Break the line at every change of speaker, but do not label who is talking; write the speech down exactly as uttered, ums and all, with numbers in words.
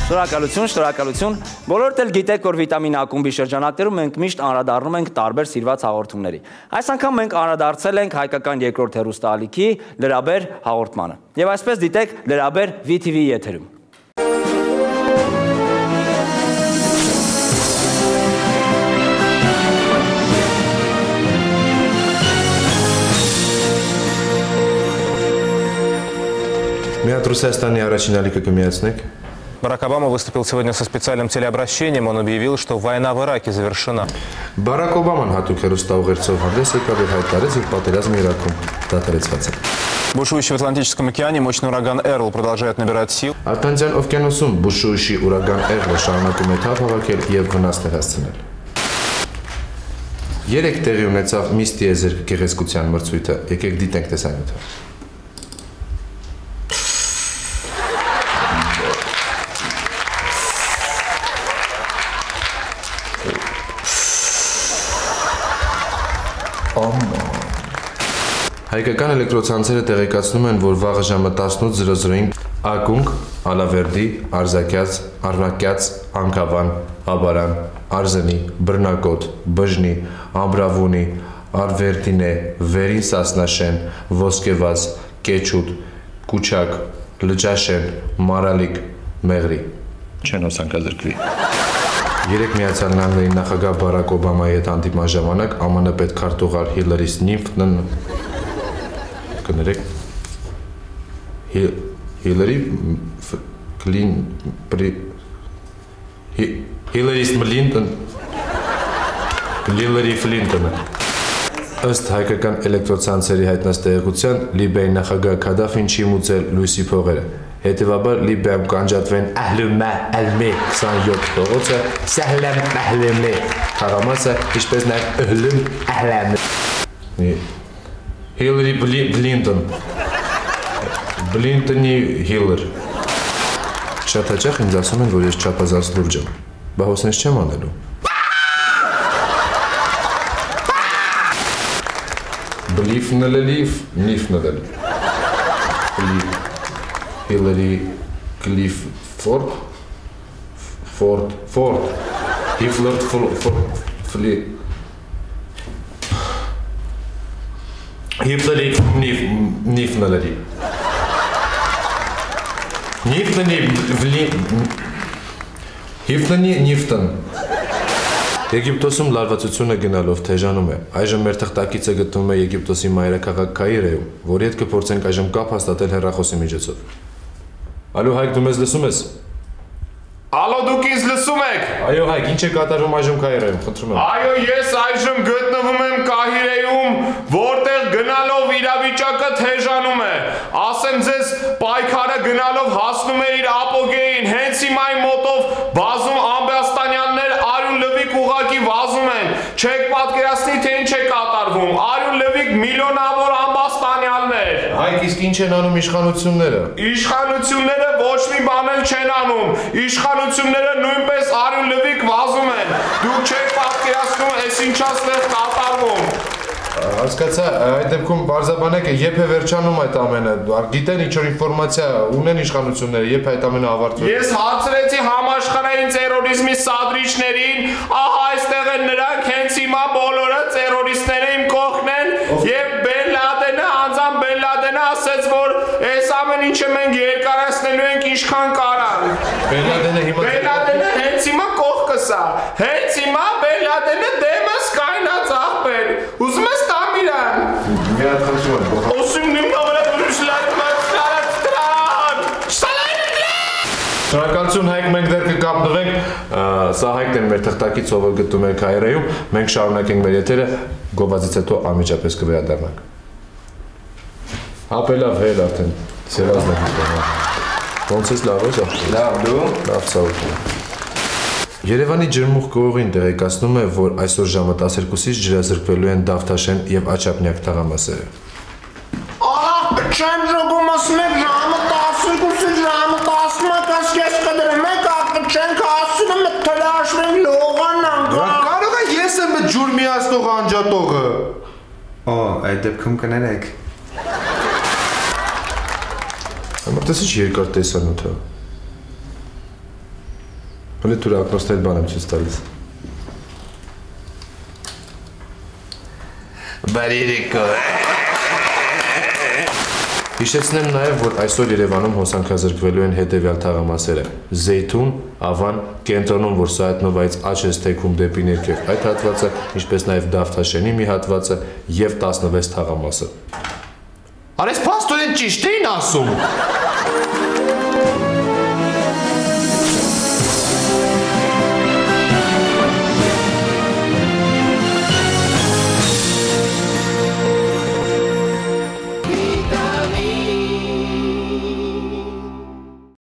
Շնորհակալություն, շնորհակալություն։ Բոլորդ էլ գիտեք, որ վիտամին ակումբի շրջանակներում մենք միշտ անդրադառնում ենք տարբեր սիրված հաղորդումների։ Այս անգամ մենք անդրադարձել ենք հայկական երկրորդ հեռուստաալիքի լրաբեր հաղորդմանը։ Եվ այսպես դիտեք լրաբեր վի թի վի եթերում։
Меня Русաստане առաջին ալիքը կմիացնեք։
Барак Обама выступил сегодня со специальным телеобращением. Он объявил, что война в Ираке завершена.
Բարակ Օբաման հատուկ հեռուստաուղերձով հանդես եկավ եւ հայտարարեց, որ պատերազմը Իրաքում դադարեցված է։
Бушующий в Атлантическом океане мощный ураган Эрл продолжает набирать сил.
Ատլանտյան օվկիանոսում բուշուշի ուրագան Էրլը շարունակում է թափ հավաքել եւ վնասներ հասցնել։ Երեք տեղի ունեցավ Միսթիեզեր գեղեցկության մրցույթը։ Եկեք դիտենք տեսանյութը։ Հայկական էլեկտրոցանցերը տեղեկացնում են, որ վաղը ժամը տասնութ զրո զրոին Ակունք, Ալավերդի, Արզակյաց, Արնակյաց, Անկավան, Աբարան, Արզենի, Բռնակոտ, Բժնի, Ամբրավունի, Արվերդինե, Վերին Սասնաշեն, Ոսկեվազ, Կեչուտ, Կուչակ, Լճաշեն, Մարալիկ, Մեղրի չեն ոսանկազրկվի։ Երեք Միացյալ Նահանգների նախագահ Բարակ Օբամայի հետ հանդիպման ժամանակ ԱՄՆ պետքարտուղար Հիլարի Սլինթոնն կներեք Հիլարի Կլին Հիլարի Սլինթոն Հիլարի Ֆլինտոնը ըստ հայկական էլեկտրոցանցերի հայտնած տեղեկության Լիբիայի նախագահ Քադաֆին չի մուծել լույսի փողերը։ Հետևաբար Լիբիայում կանջատվեն Ահլումա Ալմե քսանյոթ փողոցը, Սահլամ Ահլեմե թաղամասը, ինչպես նաև Ըհլում Ահլամը։ Հիլարի Բլինտոն Բլինտոնի Հիլար Շատ հաճախ ինձ ասում են, որ ես չափազանց լուրջ եմ, բա հոսենց չեմ անելու։ Բլիֆնելելիվ, նիֆնելել Հիլարի Կլիֆ Ֆորդ Ֆորդ Ֆորդ Հիֆլորդ Ֆլի Հիֆլերի Նիֆնելերի Նիֆնի Հիֆլենի Նիֆտն Եգիպտոսում լարվածությունը գնալով թեժանում է։ Այժմ մեր թղթակիցը գտնվում է Եգիպտոսի մայրաքաղաք Կայիրոյում, որի հետ կփորձենք այժմ կապ հաստատել հեռախոսի միջոցով։ Ալո Հայկ, դու մեզ լսում ես։ Ալո, դուք ինձ լսում եք։ Այո Հայկ, ինչ է կատարվում այժմ Կայիրոյում, խնդրում եմ։ Այո, ես այժմ գտնվում եմ Կահիրեում, որտեղ գնալով իրավիճակը թեժանում է։ Ասեմ ձեզ, պայքարը գնալով հասնում է իր ապոգեին, հենց հիմա իմ մոտով բազում ամբաստանյաններ արյուն լվիկ ուղակի վազում են։ Չեք պատկերացնի, թե ինչ է կատարվում։ Արյուն լվիկ միլիոնավոր ամբաստանյաններ։ Հայկ, իսկ ինչ են անում իշխանությունները։ Իշխանությունները ոչ մի բան էլ չեն անում։ Իշխանությունները նույնպես արյուն լվիկ վազում են։ Դուք չեք պատկերացնում, այս ինչա ստեղ կատարվում։ Հասկացա, այդ դեպքում բարձաբանեք է, երբ է վերջանում այդ ամենը, գիտեն ինչ-որ ինվորմացիա ունեն իշխանությունները, երբ այդ ամենը ավարտվում։ Ես հարցրեցի համաշխարհային տերորիզմի սադրիչներին, ահա այստեղ են նրանք, հենց հիմա բոլորը տերորիստները իմ կողքն են, եւ Բեն Լադենը, անձամբ Բեն Լադենը ասեց, որ այս ամեն ինչը մենք երկարացնելու ենք ինչքան կարանք։ Բեն Լադենը հիմա Բեն Լադենը հենց հիմա կողքս է, հենց հիմա Բեն Լադենը դեմս կայնած աղբեր, ուզում ես տամ իրան։ Մի հատ խնդրում եմ։ Osum նույնն ավելա դուրսլատ մացարած տրան։ Շնորհակալություն Հայկ, մենք դեռ կկապնվենք, սա Հայկն է մեր թղթակից, ով գտնում է Կայիրոյում, մենք շարունակենք մեր եթերը, գովազից հետո անմիջապես կվերադառնանք։ Հապելավ հել արդեն, սերազն է գիտում։ Ոնց ես լավ ես աղջիկ։ Լավ դու։ Լավ ցավոք։ Երևանի ջրմուղ կողին տեղեկացնում է, որ այսօր ժամը տասներկուսից ջրազրկվելու են Դավթաշեն եւ Աչափնյակ թաղամասերը։
Ահա, չեմ ժողում ասում եք ժամը տասներկուսից ժամը տասնմեկից ես կդրեմ եք ակը չենք ասում եմ թլաշվեն լողան անգամ։
Կարող է ես եմ ջուր միացնող անջատողը։
Օ, այդ դեպքում կներեք։
Ամրտես ինչ երկար տեսանոթը։ Հələ դուր ակնոստել բան եմ ցույց տալիս։
Բարերեկո։
Հիշեցնեմ նաև, որ այսօր Երևանում հոսանքազրկվելու են հետևյալ թաղամասերը՝ Զեյթուն, Ավան, կենտրոնում, որ Սայաթնովայից աջ ես թեքում դեպի ներքև այդ հատվածը, ինչպես նաև Դավթաշենի մի հատվածը և տասնվեց թաղամասը։
Արես փաստորեն ճիշտ էին ասում։